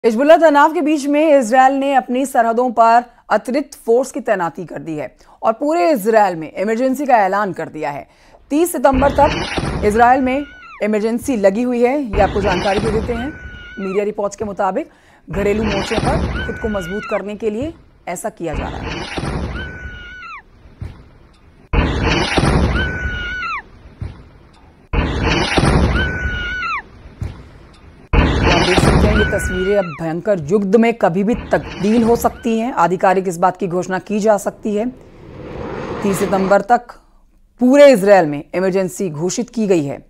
Hezbollah तनाव के बीच में इजरायल ने अपनी सरहदों पर अतिरिक्त फोर्स की तैनाती कर दी है और पूरे इजरायल में इमरजेंसी का ऐलान कर दिया है। 30 सितंबर तक इजरायल में इमरजेंसी लगी हुई है। ये आपको जानकारी दे देते हैं। मीडिया रिपोर्ट्स के मुताबिक घरेलू मोर्चे पर खुद को मजबूत करने के लिए ऐसा किया जा रहा है। देख सकते हैं ये तस्वीरें अब भयंकर युद्ध में कभी भी तब्दील हो सकती हैं। आधिकारिक इस बात की घोषणा की जा सकती है। 30 सितंबर तक पूरे इजरायल में इमरजेंसी घोषित की गई है।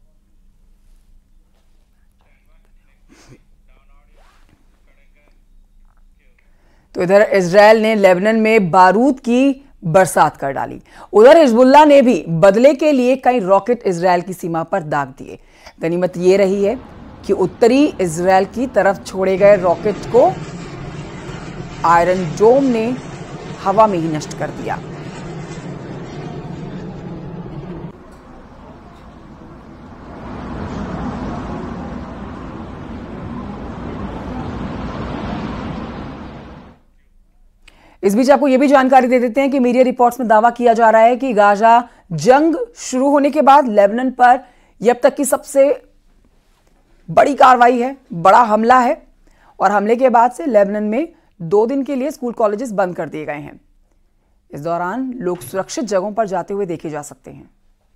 तो इधर इजरायल ने लेबनान में बारूद की बरसात कर डाली। उधर हिजबुल्लाह ने भी बदले के लिए कई रॉकेट इजरायल की सीमा पर दाग दिए। गनीमत ये रही है कि उत्तरी इजरायल की तरफ छोड़े गए रॉकेट को आयरन डोम ने हवा में ही नष्ट कर दिया। इस बीच आपको यह भी जानकारी दे देते हैं कि मीडिया रिपोर्ट्स में दावा किया जा रहा है कि गाजा जंग शुरू होने के बाद लेबनान पर यह अब तक की सबसे बड़ी कार्रवाई है, बड़ा हमला है। और हमले के बाद से लेबनान में 2 दिन के लिए स्कूल कॉलेजेस बंद कर दिए गए हैं। इस दौरान लोग सुरक्षित जगहों पर जाते हुए देखे जा सकते हैं।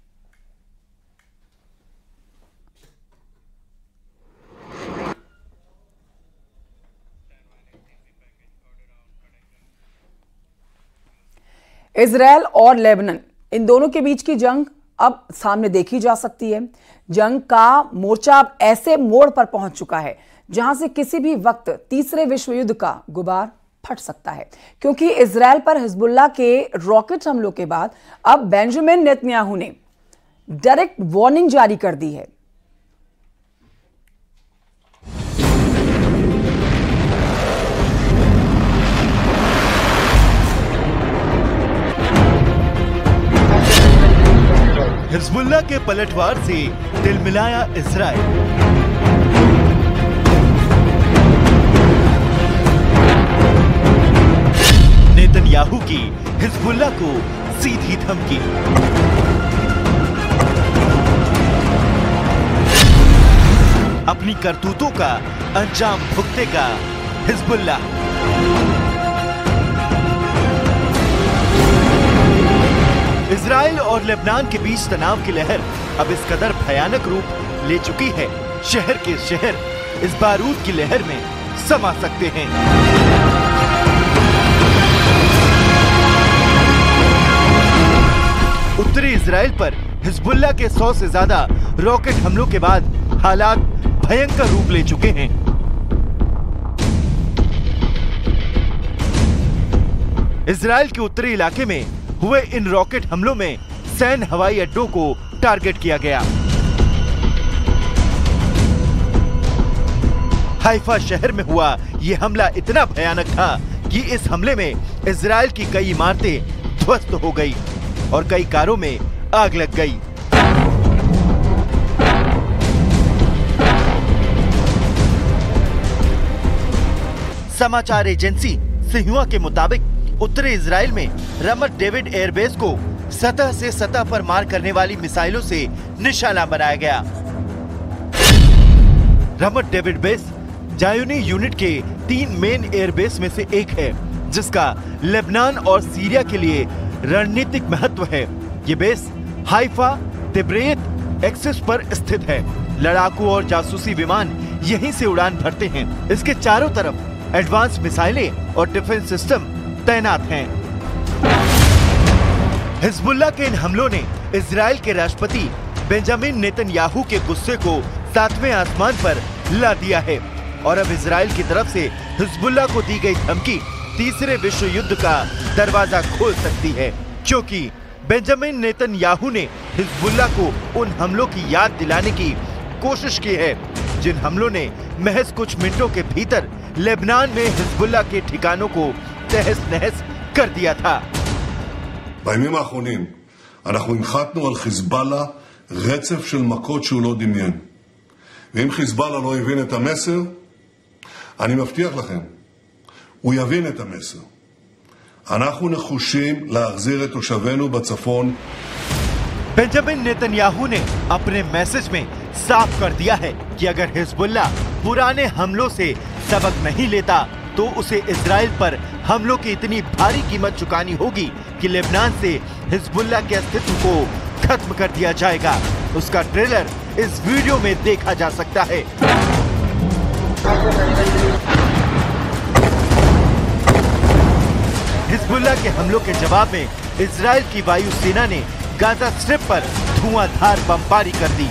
इजरायल और लेबनान इन दोनों के बीच की जंग अब सामने देखी जा सकती है। जंग का मोर्चा अब ऐसे मोड़ पर पहुंच चुका है जहां से किसी भी वक्त तीसरे विश्व युद्ध का गुबार फट सकता है, क्योंकि इजरायल पर हिजबुल्लाह के रॉकेट हमलों के बाद अब बेंजामिन नेतन्याहू ने डायरेक्ट वार्निंग जारी कर दी है। हिजबुल्लाह के पलटवार से तिलमिलाया इजरायल। नेतन्याहू की हिजबुल्लाह को सीधी धमकी। अपनी करतूतों का अंजाम भुगतेगा हिजबुल्लाह। इजरायल और लेबनान के बीच तनाव की लहर अब इस कदर भयानक रूप ले चुकी है, शहर के शहर इस बारूद की लहर में समा सकते हैं। उत्तरी इजरायल पर हिजबुल्लाह के 100 से ज्यादा रॉकेट हमलों के बाद हालात भयंकर रूप ले चुके हैं। इजरायल के उत्तरी इलाके में हुए इन रॉकेट हमलों में सैन्य हवाई अड्डों को टारगेट किया गया। हाइफा शहर में हुआ यह हमला इतना भयानक था कि इस हमले में इजरायल की कई इमारतें ध्वस्त हो गई और कई कारों में आग लग गई। समाचार एजेंसी सिन्हुआ के मुताबिक उत्तरी इजरायल में रमत डेविड एयरबेस को सतह से सतह पर मार करने वाली मिसाइलों से निशाना बनाया गया। रमत डेविड बेस जायूनी यूनिट के 3 मेन एयरबेस में से एक है, जिसका लेबनान और सीरिया के लिए रणनीतिक महत्व है। ये बेस हाइफा तिब्रेत एक्सिस पर स्थित है। लड़ाकू और जासूसी विमान यहीं से उड़ान भरते हैं। इसके चारों तरफ एडवांस मिसाइलें और डिफेंस सिस्टम तैनात हैं। हिजबुल्लाह के इन हमलों ने इजरायल के राष्ट्रपति बेंजामिन नेतन्याहू के गुस्से को 7वें आसमान पर ला दिया है और अब इजरायल की तरफ से हिजबुल्लाह को दी गई धमकी तीसरे विश्व युद्ध का दरवाजा खोल सकती है, क्योंकि बेंजामिन नेतन्याहू ने हिजबुल्लाह को उन हमलों की याद दिलाने की कोशिश की है जिन हमलों ने महज कुछ मिनटों के भीतर लेबनान में हिजबुल्लाह के ठिकानों को तहस नहस कर दिया था। בימים האחרונים אנחנו הנחתנו על חיזבאללה רצף של מכות שהוא לא דמיין. ואם חיזבאללה לא הבין את המסר, אני מבטיח לכם, הוא יבין את המסר. אנחנו נחושים להחזיר את תושבינו בצפון. बेंजामिन नेतन्याहू ने अपने मैसेज में साफ कर दिया है कि अगर हिजबुल्लाह पुराने हमलों से सबक नहीं लेता तो उसे इजराइल पर हमलों की इतनी भारी कीमत चुकानी होगी कि लेबनान से हिजबुल्लाह के अस्तित्व को खत्म कर दिया जाएगा। उसका ट्रेलर इस वीडियो में देखा जा सकता है। हिजबुल्लाह के हमलों के जवाब में इजराइल की वायुसेना ने गाजा स्ट्रिप पर धुआंधार बमबारी कर दी।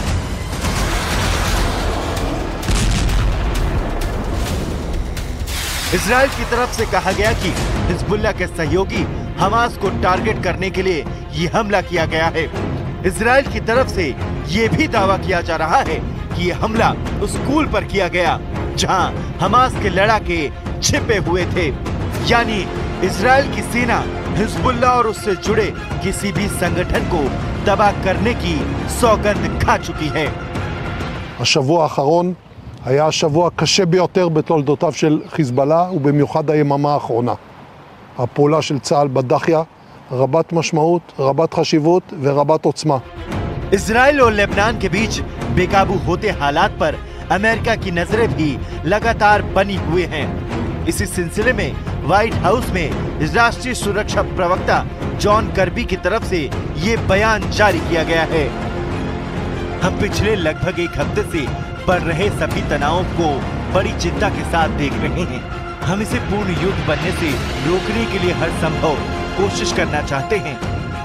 इजराइल की तरफ से कहा गया कि हिजबुल्लाह के सहयोगी हमास को टारगेट करने के लिए ये हमला किया गया है। इजराइल की तरफ से ये भी दावा किया जा रहा है कि ये हमला उस स्कूल पर किया गया जहां हमास के लड़ाके छिपे हुए थे। यानी इजराइल की सेना हिजबुल्लाह और उससे जुड़े किसी भी संगठन को तबाह करने की सौगंध खा चुकी है। השבוע האחרון היה השבוע הקשה ביותר בתולדותיו של חיזבאללה ובמיוחד היממה האחרונה. הפעולה של צה"ל בדחיה רבת משמעות, רבת חשיבות ורבת עוצמה. इजराइल और लेबनान के बीच बेकाबू होते हालात पर अमेरिका की नजरें भी लगातार बनी हुए हैं। इसी सिलसिले में व्हाइट हाउस में राष्ट्रीय सुरक्षा प्रवक्ता जॉन कर्बी की तरफ से ये बयान जारी किया गया है। हम पिछले लगभग एक हफ्ते से बढ़ रहे सभी तनावों को बड़ी चिंता के साथ देख रहे हैं। हम इसे पूर्ण युद्ध बनने से रोकने के लिए हर संभव कोशिश करना चाहते हैं।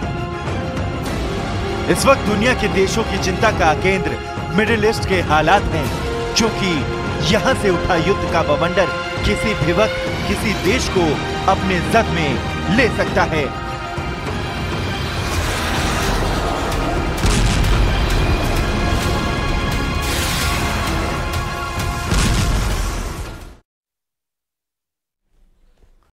इस वक्त दुनिया के देशों की चिंता का केंद्र मिडिल ईस्ट के हालात हैं, क्योंकि यहाँ से उठा युद्ध का बवंडर किसी भी वक्त किसी देश को अपने जद में ले सकता है।